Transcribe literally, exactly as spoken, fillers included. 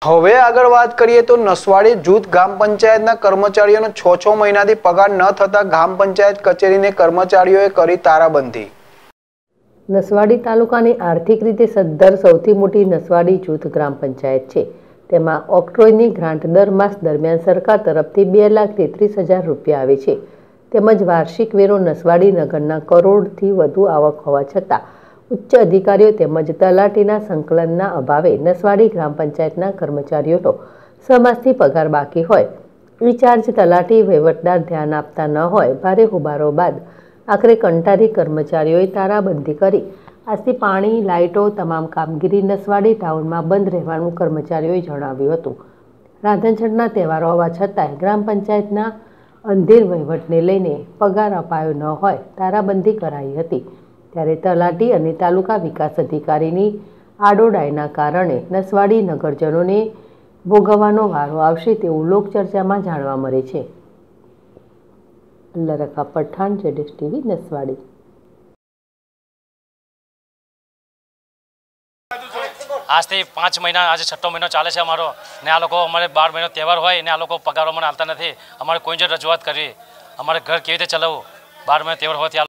હવે આગળ વાત કરીએ તો નસવાડી જૂથ ગ્રામ પંચાયતના કર્મચારીઓનો છ છ મહિનાથી પગાર ન થતા ગ્રામ પંચાયત કચેરીને કર્મચારીઓએ કરી તારાબંધી। નસવાડી તાલુકાની આર્થિક રીતે સદ્ધર સૌથી મોટી નસવાડી જૂથ ગ્રામ પંચાયત છે। તેમાં ઓક્ટ્રોયની ગ્રાન્ટ દર માસ દરમિયાન સરકાર તરફથી બે લાખ તેત્રીસ હજાર રૂપિયા આવે છે। તેમજ વાર્ષિક વેરો નસવાડી નગરના કરોડથી વધુ આવક હોવા છતાં ઉચ્ચ અધિકારીઓ તેમજ તલાટીના સંકલનના અભાવે નસવાડી ગ્રામ પંચાયતના કર્મચારીઓનો સમાજથી પગાર બાકી હોય, ઇન્ચાર્જ તલાટી વહીવટદાર ધ્યાન આપતા ન હોય, ભારે હુબારો બાદ આખરે કંટાળી કર્મચારીઓએ તારાબંધી કરી આજથી પાણી, લાઇટો તમામ કામગીરી નસવાડી ટાઉનમાં બંધ રહેવાનું કર્મચારીઓએ જણાવ્યું હતું। રાંધણછટના તહેવારો હોવા છતાંય ગ્રામ પંચાયતના અંધેર વહીવટને લઈને પગાર અપાયો ન હોય તારાબંધી કરાઈ હતી। ત્યારે તલાટી અને તાલુકા વિકાસ અધિકારીની આડોડાઈના કારણે નસવાડી નગરજનોને ભોગવવાનો વારો આવશે તેવું લોકચર્ચામાં જાણવા મળે છે। અલ્લાહ રખા પઠાણ, જેડેશ ટીવી, નસવાડી। आज थी पांच महीना आज छठो महीनो चाले छे अमारो ने आ लोको अमारे बार महीनो तहेवार होय ने आ लोको पगारो अमने आलता नथी। अमारे कोई जो रजूआत करी अमारे घर केवी रीते चलाववुं बार महीनो तहेवार होय